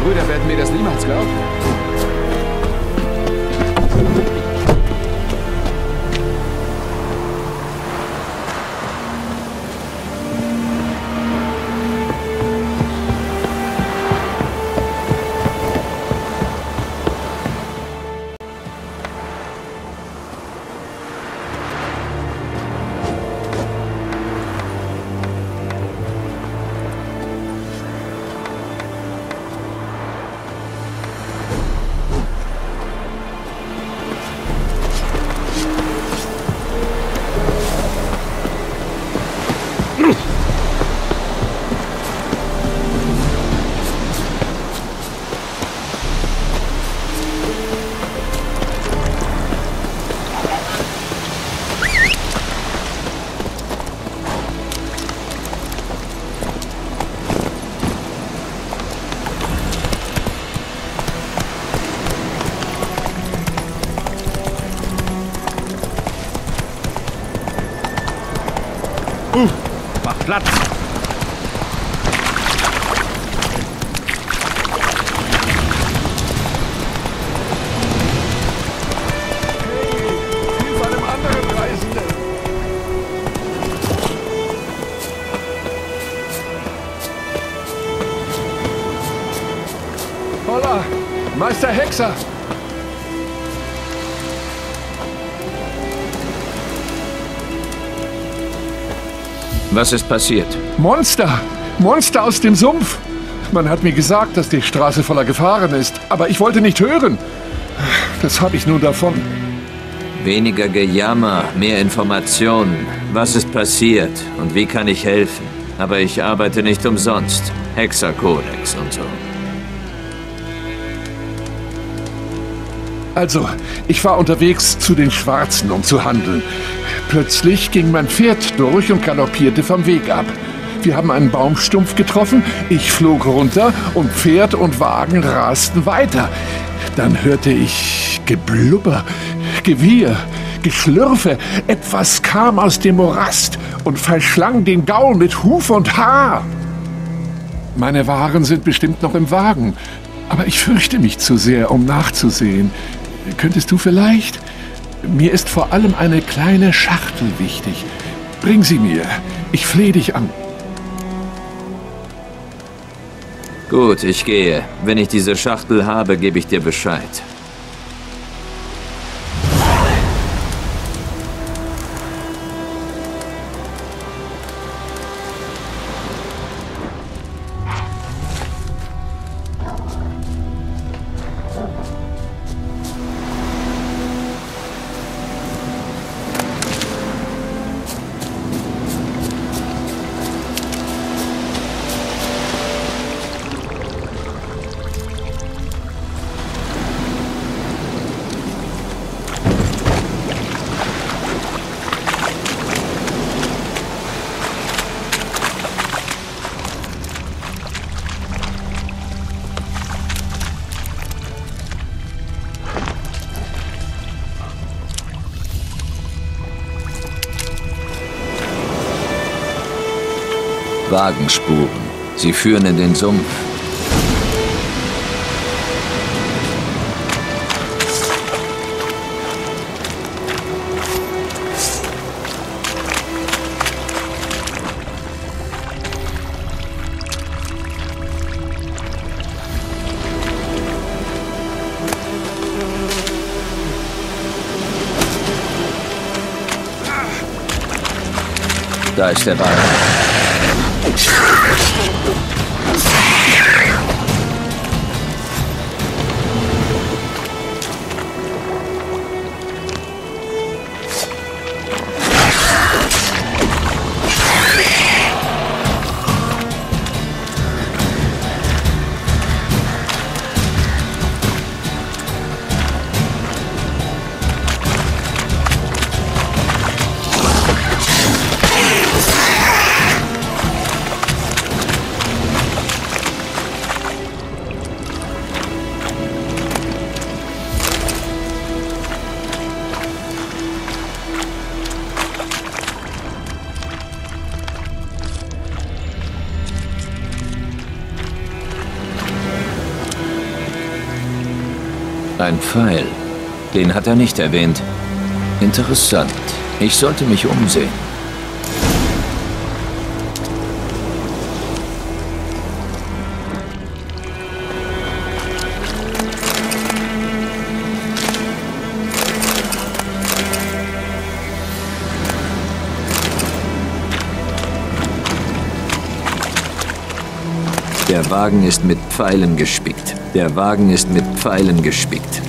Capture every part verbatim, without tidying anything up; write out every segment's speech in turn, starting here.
Brüder werden mir das niemals glauben. Uh, mach Platz! Hilf einem anderen Reisenden! Holla! Meister Hexer! Was ist passiert? Monster! Monster aus dem Sumpf! Man hat mir gesagt, dass die Straße voller Gefahren ist, aber ich wollte nicht hören. Das habe ich nun davon. Weniger Gejammer, mehr Informationen. Was ist passiert und wie kann ich helfen? Aber ich arbeite nicht umsonst. Hexerkodex und so. Also, ich war unterwegs zu den Schwarzen, um zu handeln. Plötzlich ging mein Pferd durch und galoppierte vom Weg ab. Wir haben einen Baumstumpf getroffen, ich flog runter und Pferd und Wagen rasten weiter. Dann hörte ich Geblubber, Gewieher, Geschlürfe. Etwas kam aus dem Morast und verschlang den Gaul mit Huf und Haar. Meine Waren sind bestimmt noch im Wagen, aber ich fürchte mich zu sehr, um nachzusehen. Könntest du vielleicht? Mir ist vor allem eine kleine Schachtel wichtig. Bring sie mir. Ich flehe dich an. Gut, ich gehe. Wenn ich diese Schachtel habe, gebe ich dir Bescheid. Wagenspuren. Sie führen in den Sumpf. Da ist der Wagen. Ein Pfeil. Den hat er nicht erwähnt. Interessant. Ich sollte mich umsehen. Der Wagen ist mit Pfeilen gespickt. Der Wagen ist mit Pfeilen gespickt.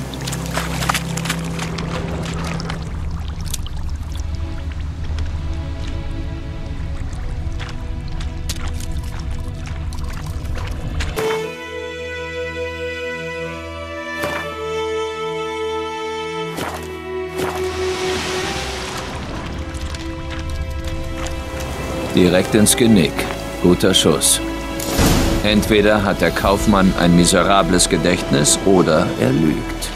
Direkt ins Genick. Guter Schuss. Entweder hat der Kaufmann ein miserables Gedächtnis oder er lügt.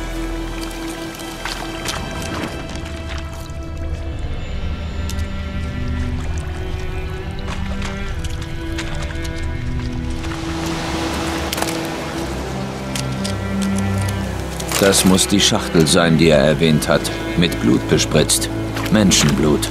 Das muss die Schachtel sein, die er erwähnt hat. Mit Blut bespritzt. Menschenblut.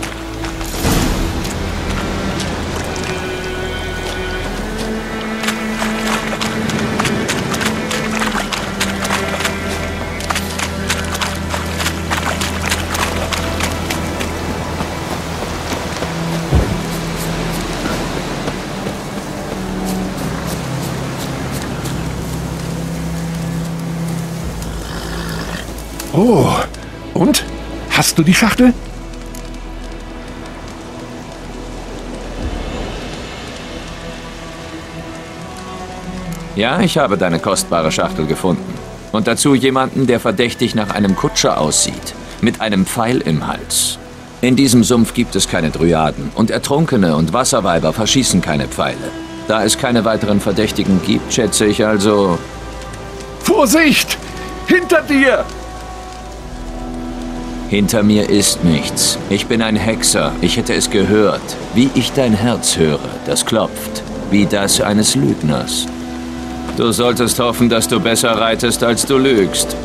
Oh, und? Hast du die Schachtel? Ja, ich habe deine kostbare Schachtel gefunden. Und dazu jemanden, der verdächtig nach einem Kutscher aussieht. Mit einem Pfeil im Hals. In diesem Sumpf gibt es keine Dryaden. Und Ertrunkene und Wasserweiber verschießen keine Pfeile. Da es keine weiteren Verdächtigen gibt, schätze ich also... Vorsicht! Hinter dir! Hinter mir ist nichts. Ich bin ein Hexer. Ich hätte es gehört. Wie ich dein Herz höre, das klopft. Wie das eines Lügners. Du solltest hoffen, dass du besser reitest, als du lügst.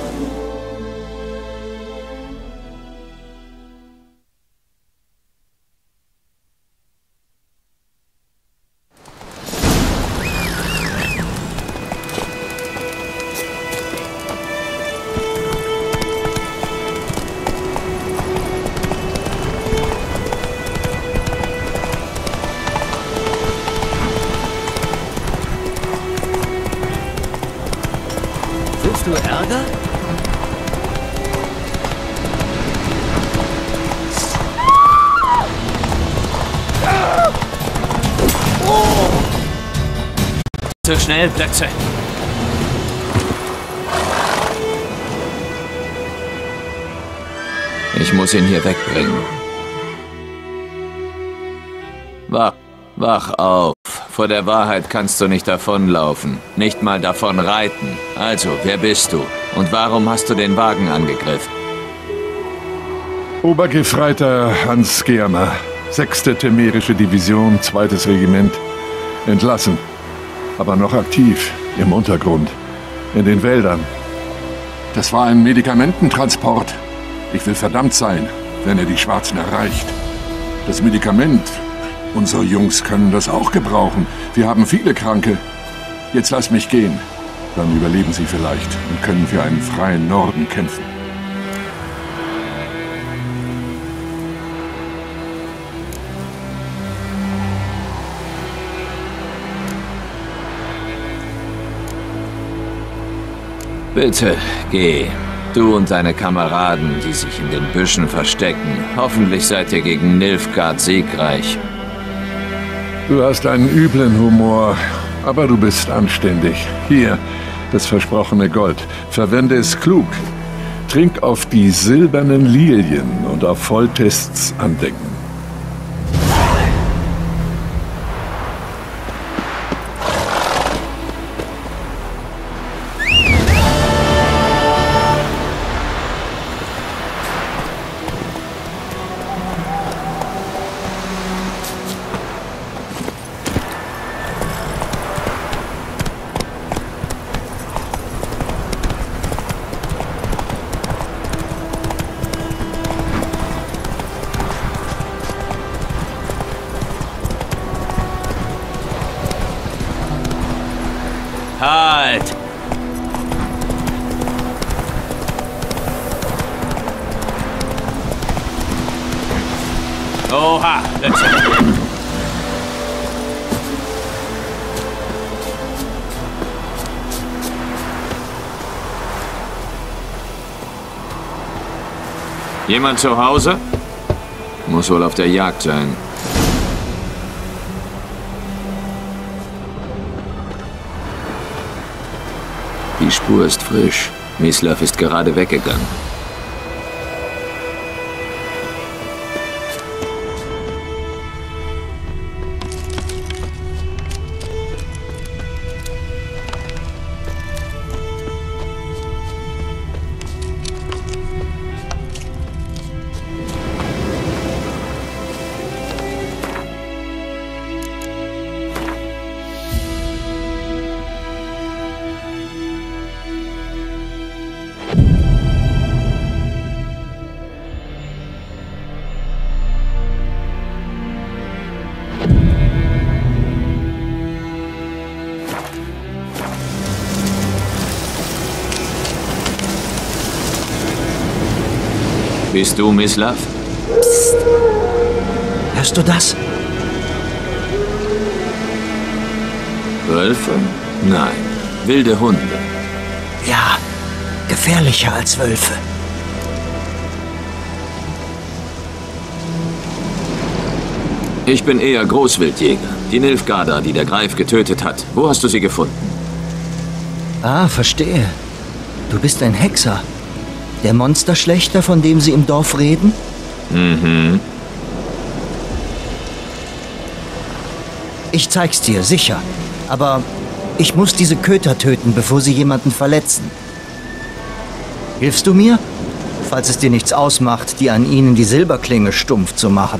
Willst du Ärger? Zu schnell, Plätze. Ich muss ihn hier wegbringen. Wach, wach auf. Vor der Wahrheit kannst du nicht davonlaufen. Nicht mal davon reiten. Also, wer bist du? Und warum hast du den Wagen angegriffen? Obergefreiter Hans Germer, sechste Temerische Division, zweites Regiment. Entlassen. Aber noch aktiv. Im Untergrund. In den Wäldern. Das war ein Medikamententransport. Ich will verdammt sein, wenn er die Schwarzen erreicht. Das Medikament... Unsere Jungs können das auch gebrauchen. Wir haben viele Kranke. Jetzt lass mich gehen. Dann überleben sie vielleicht und können für einen freien Norden kämpfen. Bitte, geh. Du und deine Kameraden, die sich in den Büschen verstecken. Hoffentlich seid ihr gegen Nilfgaard siegreich. Du hast einen üblen Humor, aber du bist anständig. Hier, das versprochene Gold. Verwende es klug. Trink auf die silbernen Lilien und auf Volltests Andenken. Halt! Oha! Letzter. Jemand zu Hause? Muss wohl auf der Jagd sein. Die Spur ist frisch. Mislav ist gerade weggegangen. Bist du Mislav? Psst. Hörst du das? Wölfe? Nein. Wilde Hunde. Ja, gefährlicher als Wölfe. Ich bin eher Großwildjäger. Die Nilfgaarda, die der Greif getötet hat. Wo hast du sie gefunden? Ah, verstehe. Du bist ein Hexer. Der Monsterschlechter, von dem sie im Dorf reden? Mhm. Ich zeig's dir, sicher. Aber ich muss diese Köter töten, bevor sie jemanden verletzen. Hilfst du mir? Falls es dir nichts ausmacht, dir an ihnen die Silberklinge stumpf zu machen.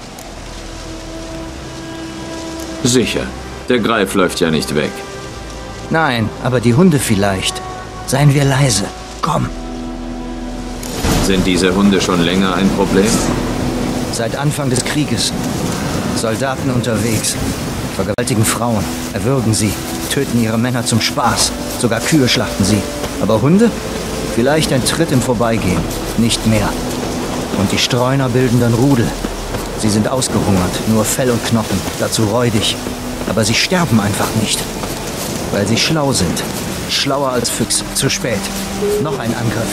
Sicher. Der Greif läuft ja nicht weg. Nein, aber die Hunde vielleicht. Seien wir leise. Komm. Sind diese Hunde schon länger ein Problem? Seit Anfang des Krieges. Soldaten unterwegs. Vergewaltigen Frauen, erwürgen sie, töten ihre Männer zum Spaß. Sogar Kühe schlachten sie. Aber Hunde? Vielleicht ein Tritt im Vorbeigehen. Nicht mehr. Und die Streuner bilden dann Rudel. Sie sind ausgehungert, nur Fell und Knochen, dazu räudig. Aber sie sterben einfach nicht. Weil sie schlau sind. Schlauer als Füchse. Zu spät. Noch ein Angriff.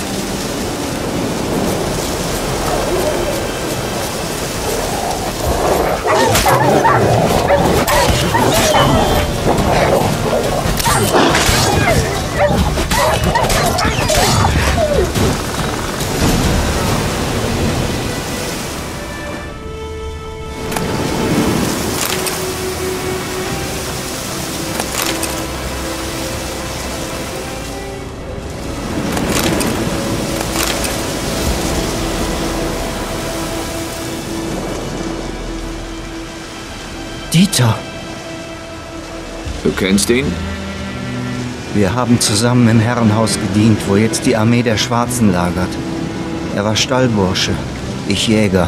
Dieter. Du kennst ihn? Wir haben zusammen im Herrenhaus gedient, wo jetzt die Armee der Schwarzen lagert. Er war Stallbursche, ich Jäger.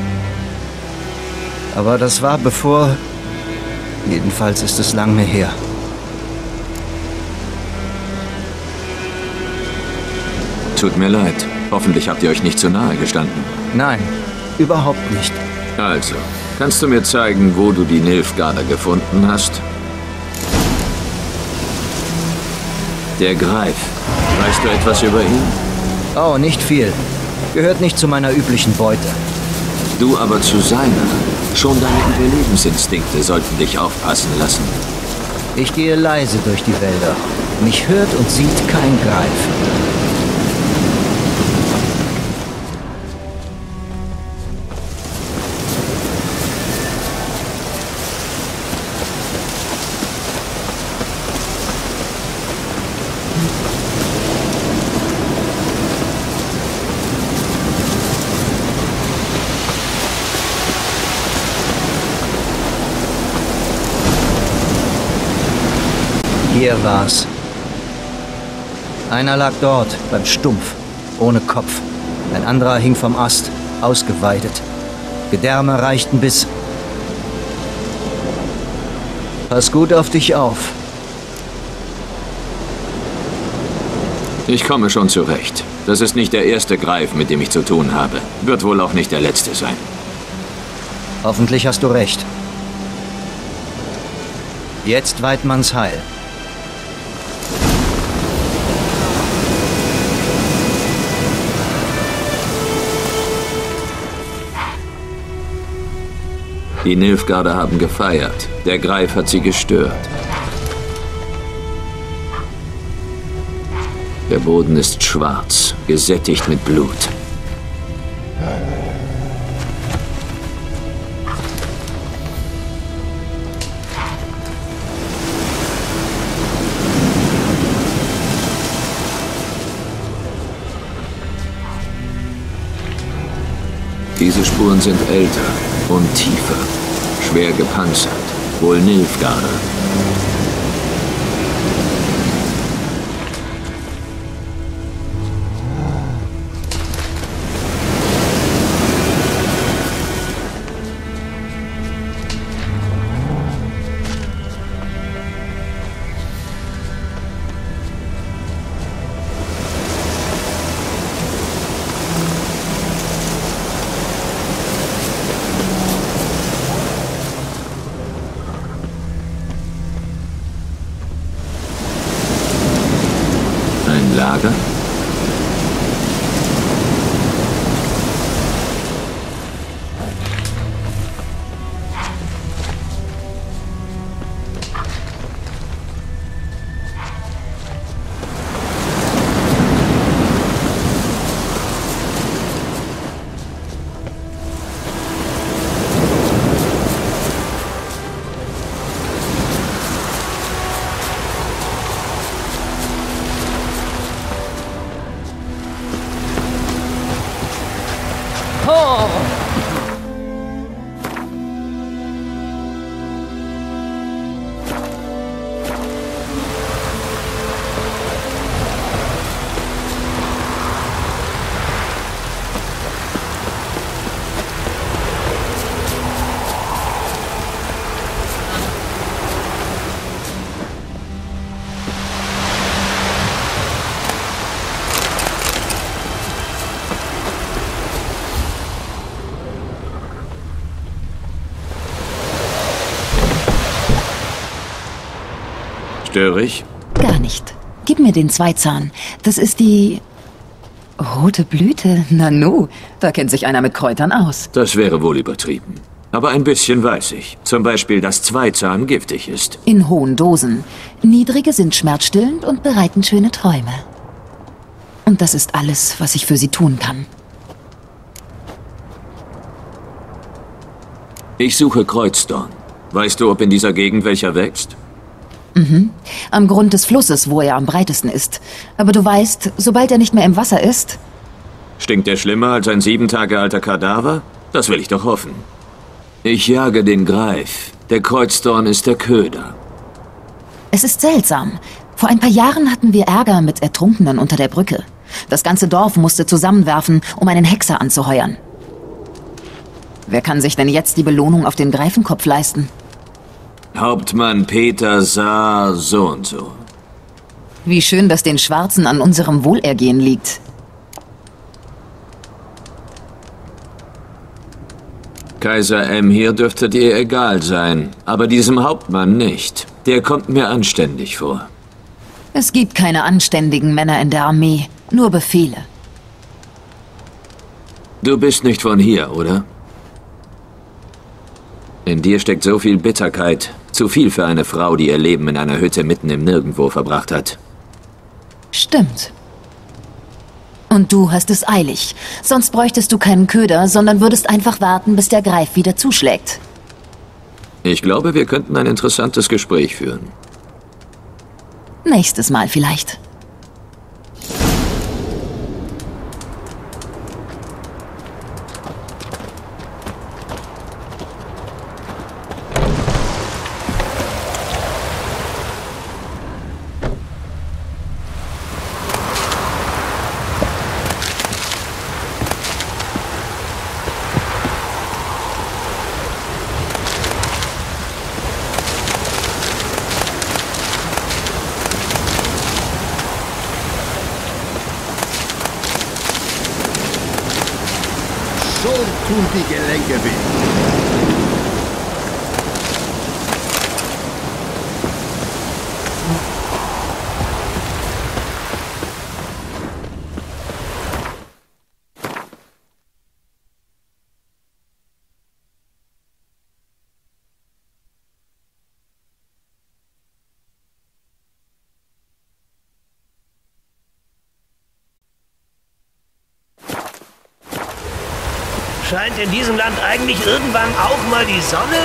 Aber das war bevor... Jedenfalls ist es lange her. Tut mir leid. Hoffentlich habt ihr euch nicht zu nahe gestanden. Nein, überhaupt nicht. Also, kannst du mir zeigen, wo du die Nilfgaarda gefunden hast? Der Greif. Weißt du etwas über ihn? Oh, nicht viel. Gehört nicht zu meiner üblichen Beute. Du aber zu seiner. Schon deine Überlebensinstinkte sollten dich aufpassen lassen. Ich gehe leise durch die Wälder. Mich hört und sieht kein Greif. Hier war's. Einer lag dort, beim Stumpf, ohne Kopf. Ein anderer hing vom Ast, ausgeweidet. Gedärme reichten bis... Pass gut auf dich auf. Ich komme schon zurecht. Das ist nicht der erste Greif, mit dem ich zu tun habe. Wird wohl auch nicht der letzte sein. Hoffentlich hast du recht. Jetzt Weidmanns Heil. Die Nilfgaarder haben gefeiert. Der Greif hat sie gestört. Der Boden ist schwarz, gesättigt mit Blut. Diese Spuren sind älter und tiefer, schwer gepanzert, wohl Nilfgaarder. Lager? Störe ich? Gar nicht. Gib mir den Zweizahn. Das ist die... rote Blüte? Nanu, da kennt sich einer mit Kräutern aus. Das wäre wohl übertrieben. Aber ein bisschen weiß ich. Zum Beispiel, dass Zweizahn giftig ist. In hohen Dosen. Niedrige sind schmerzstillend und bereiten schöne Träume. Und das ist alles, was ich für sie tun kann. Ich suche Kreuzdorn. Weißt du, ob in dieser Gegend welcher wächst? Mhm. Am Grund des Flusses, wo er am breitesten ist. Aber du weißt, sobald er nicht mehr im Wasser ist... Stinkt er schlimmer als ein sieben Tage alter Kadaver? Das will ich doch hoffen. Ich jage den Greif. Der Kreuzdorn ist der Köder. Es ist seltsam. Vor ein paar Jahren hatten wir Ärger mit Ertrunkenen unter der Brücke. Das ganze Dorf musste zusammenwerfen, um einen Hexer anzuheuern. Wer kann sich denn jetzt die Belohnung auf den Greifenkopf leisten? Hauptmann Peter Saar so und so. Wie schön, dass den Schwarzen an unserem Wohlergehen liegt. Kaiser M. hier dürfte dir egal sein, aber diesem Hauptmann nicht. Der kommt mir anständig vor. Es gibt keine anständigen Männer in der Armee, nur Befehle. Du bist nicht von hier, oder? In dir steckt so viel Bitterkeit. Zu viel für eine Frau, die ihr Leben in einer Hütte mitten im Nirgendwo verbracht hat. Stimmt. Und du hast es eilig. Sonst bräuchtest du keinen Köder, sondern würdest einfach warten, bis der Greif wieder zuschlägt. Ich glaube, wir könnten ein interessantes Gespräch führen. Nächstes Mal vielleicht. So tun die Gelenke weh. Scheint in diesem Land eigentlich irgendwann auch mal die Sonne?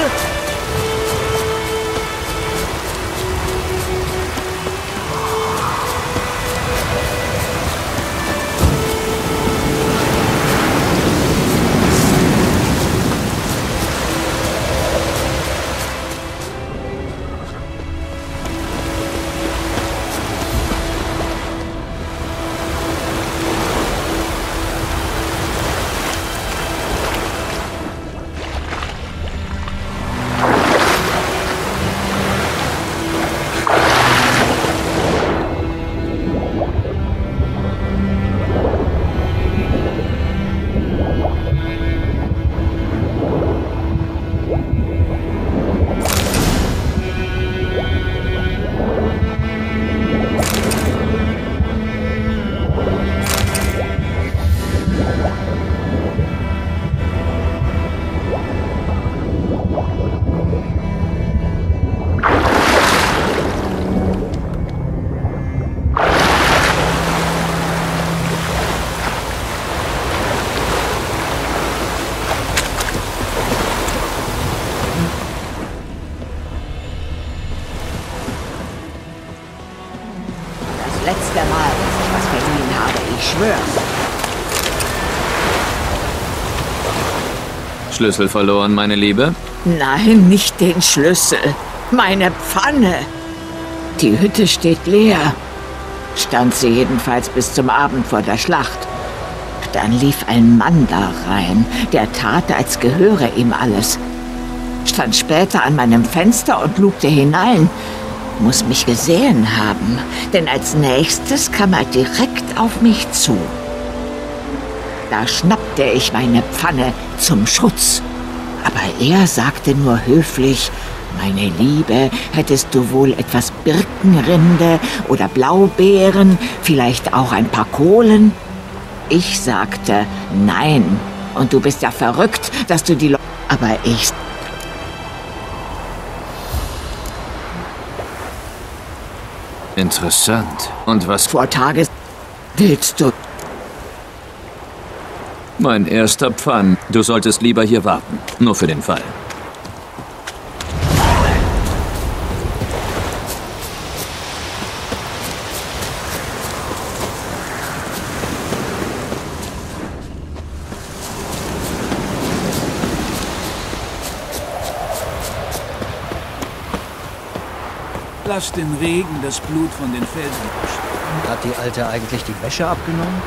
Letzte Mal, dass ich was verdient habe, ich schwör's. Schlüssel verloren, meine Liebe? Nein, nicht den Schlüssel. Meine Pfanne. Die Hütte steht leer. Stand sie jedenfalls bis zum Abend vor der Schlacht. Dann lief ein Mann da rein, der tat, als gehöre ihm alles. Stand später an meinem Fenster und lugte hinein. Muss mich gesehen haben, denn als nächstes kam er direkt auf mich zu. Da schnappte ich meine Pfanne zum Schutz. Aber er sagte nur höflich: Meine Liebe, hättest du wohl etwas Birkenrinde oder Blaubeeren, vielleicht auch ein paar Kohlen? Ich sagte: Nein, und du bist ja verrückt, dass du die Leute... Aber ich... Interessant. Und was... Vor Tage... Willst du... Mein erster Pfann. Du solltest lieber hier warten. Nur für den Fall. Lass den Regen das Blut von den Felsen waschen. Hat die Alte eigentlich die Wäsche abgenommen?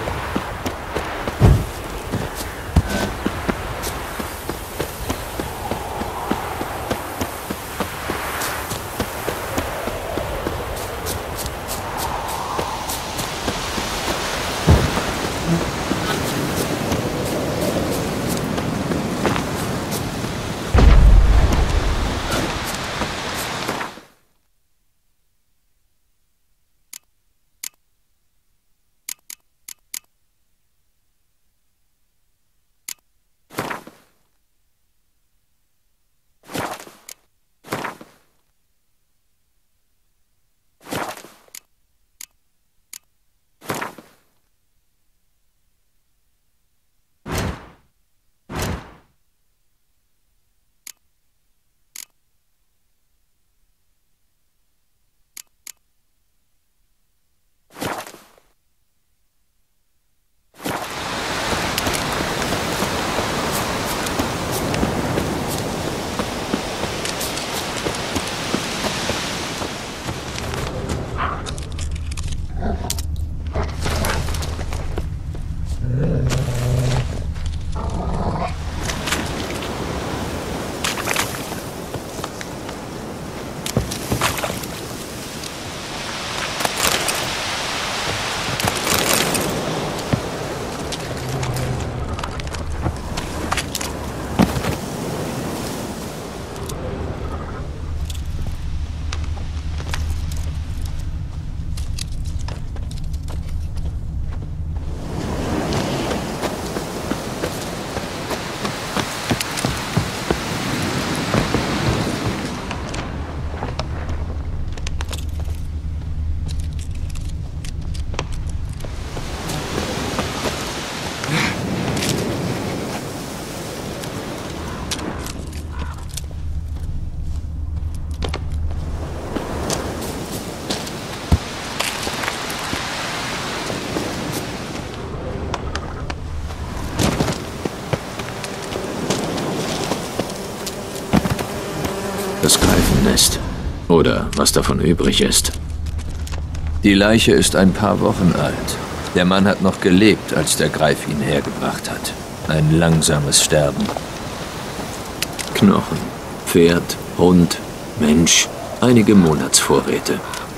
Oder was davon übrig ist. Die Leiche ist ein paar Wochen alt. Der Mann hat noch gelebt, als der Greif ihn hergebracht hat. Ein langsames Sterben. Knochen, Pferd, Hund, Mensch, einige Monatsvorräte.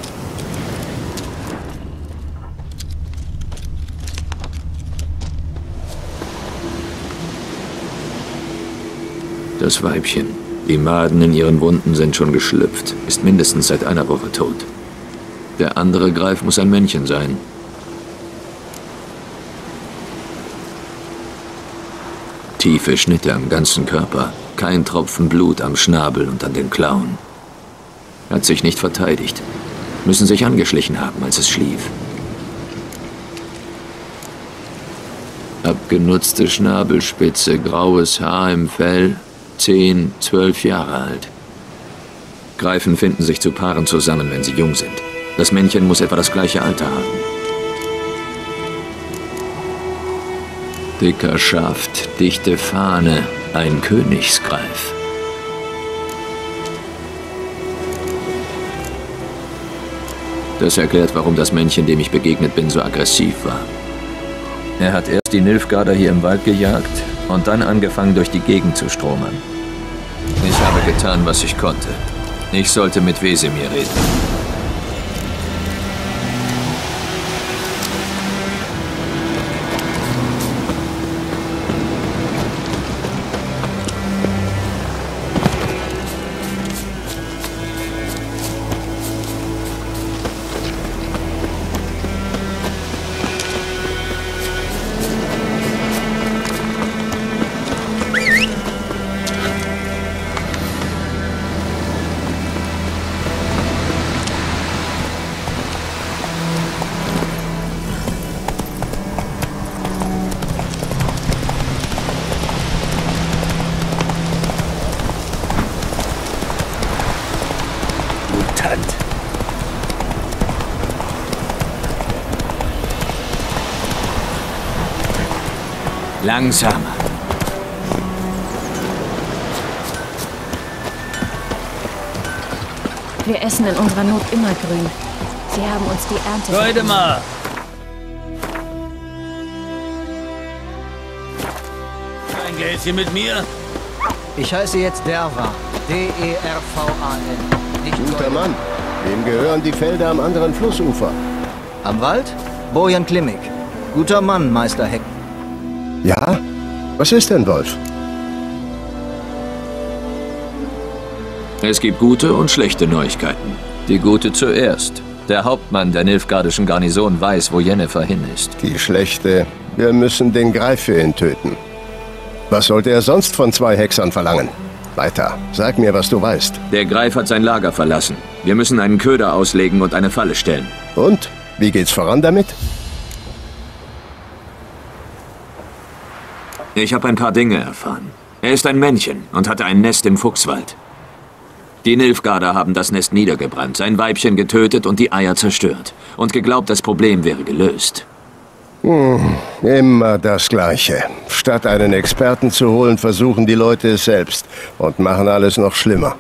Das Weibchen. Die Maden in ihren Wunden sind schon geschlüpft, ist mindestens seit einer Woche tot. Der andere Greif muss ein Männchen sein. Tiefe Schnitte am ganzen Körper, kein Tropfen Blut am Schnabel und an den Klauen. Hat sich nicht verteidigt. Müssen sich angeschlichen haben, als es schlief. Abgenutzte Schnabelspitze, graues Haar im Fell, zehn, zwölf Jahre alt. Greifen finden sich zu Paaren zusammen, wenn sie jung sind. Das Männchen muss etwa das gleiche Alter haben. Dicker Schaft, dichte Fahne, ein Königsgreif. Das erklärt, warum das Männchen, dem ich begegnet bin, so aggressiv war. Er hat erst die Nilfgaarder hier im Wald gejagt und dann angefangen, durch die Gegend zu stromern. Ich habe getan, was ich konnte. Ich sollte mit Wesemir reden. Langsamer. Wir essen in unserer Not immer grün. Sie haben uns die Ernte... Leute mal! Kein Geld hier mit mir? Ich heiße jetzt Derva. D E R V A N. Nicht Guter Leute. Mann. Wem gehören die Felder am anderen Flussufer? Am Wald? Bojan Klimek. Guter Mann, Meister Heck. Ja? Was ist denn, Wolf? Es gibt gute und schlechte Neuigkeiten. Die gute zuerst. Der Hauptmann der nilfgaardischen Garnison weiß, wo Yennefer hin ist. Die schlechte. Wir müssen den Greif für ihn töten. Was sollte er sonst von zwei Hexern verlangen? Weiter. Sag mir, was du weißt. Der Greif hat sein Lager verlassen. Wir müssen einen Köder auslegen und eine Falle stellen. Und? Wie geht's voran damit? Ich habe ein paar Dinge erfahren. Er ist ein Männchen und hatte ein Nest im Fuchswald. Die Nilfgaarder haben das Nest niedergebrannt, sein Weibchen getötet und die Eier zerstört. Und geglaubt, das Problem wäre gelöst. Hm, immer das Gleiche. Statt einen Experten zu holen, versuchen die Leute es selbst und machen alles noch schlimmer.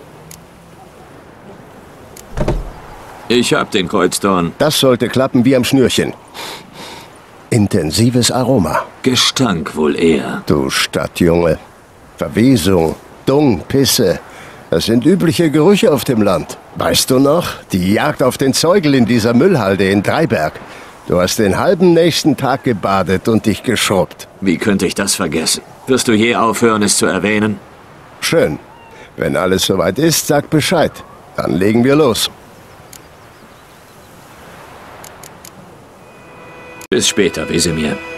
Ich hab den Kreuzdorn. Das sollte klappen wie am Schnürchen. Intensives Aroma. Gestank wohl eher. Du Stadtjunge. Verwesung, Dung, Pisse. Das sind übliche Gerüche auf dem Land. Weißt du noch? Die Jagd auf den Zeugel in dieser Müllhalde in Dreiberg. Du hast den halben nächsten Tag gebadet und dich geschrubbt. Wie könnte ich das vergessen? Wirst du je aufhören, es zu erwähnen? Schön. Wenn alles soweit ist, sag Bescheid. Dann legen wir los. Bis später, Wesemir.